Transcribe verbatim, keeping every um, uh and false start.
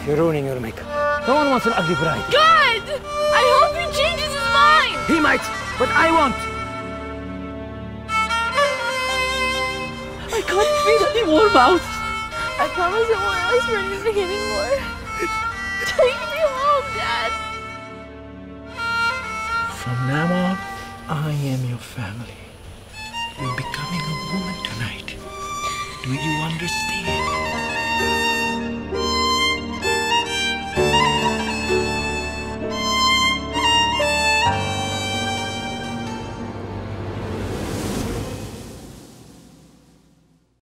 You're ruining your makeup. No one wants an ugly bride. God! I hope he changes his mind! He might, but I won't. I can't feed any more mouths. I promise I won't ask for anything anymore. Take me home, Dad. From now on, I am your family. You're becoming a woman tonight. Do you understand?